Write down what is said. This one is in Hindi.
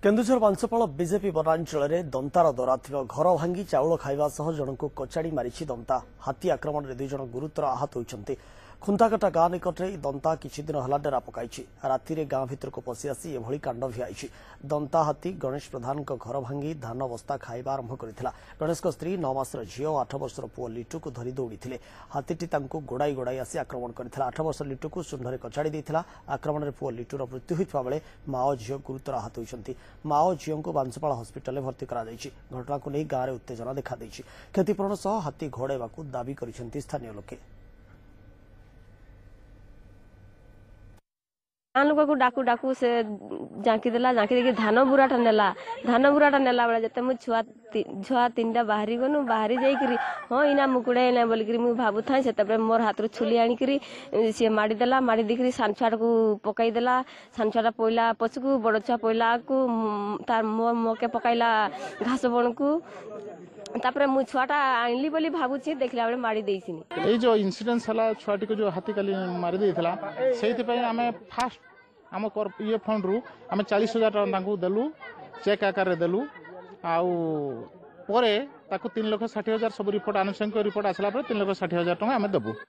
केन्दुझर बांसपाल बीजेपी वनांचल में दंतार दौरा घर भांगी चाउल खाइबा सह जनक कचाड़ी मारिछि दंता। हाथी आक्रमण में 2 जन गुरुतर आहत होइछन्ति। खुंताकटा गाँ निकटरे दंता किछि दिन हला डेरा पकाइछि। राति गाँ भितरक पशि आसी एभଳି कांड भिआइछि। दंता हाथी गणेश प्रधान घर भांगी धान बस्ता खाइबा आरंभ करथिला। गणेश स्त्री 9 मासर झियो 8 वर्षर पुओ लिटू को धरी दौड़ीथिले। हाथीटी तांको गोड़ाई गोड़ाई आसी आक्रमण करथिला। 8 वर्षर लिटू को सुंढरे कचाड़ी देथिला। आक्रमण में पुओ लिटूर मृत्यु होइतबा बेले माओ झियो गुरुतर आहत होइछन्ति। माओ झियो को बांसपाल हस्पिटाल में भर्ती करा जायछि। घटना को नहीं गाँव में उत्तेजना देखा देछि। क्षतिपूरण सह हाथी घोड़ाइबाकू दाबी करिसेंति स्थानीय लोके। लोक को डाकू डाकू से झांकी देला। झांकी देखिए धान बुराटा नेला बेले जते मु छुआ 3टा बाहरी गनु बाहरी जाइकरी हाँ इना मुकुड़े ना बोलिकरी मु भाबु थाई सेते मोर हाथ रो छुली आनिकरी सी मारी देला। मारी दिकरी सान छुआ को पकाई देला। सान छुआ पइला पछकू बड़ छुआ पइला को तार मोके पकाइला घास बण को तापर मु छुआटा आनली बोली भाबुची देखला बेले मारी देइसिनी। ए जो इंसिडेंस हला छुआटी को जो हाथी काली मारी देइथला सेति पय हमें फास्ट आम ये फंड रु आम 40,000 टका देलु चेक आकार रे देलु आउ परे ताकू 3,60,000 सब रिपोर्ट आनुषंगिक रिपोर्ट आसला 3,60,000 टका आम देबु।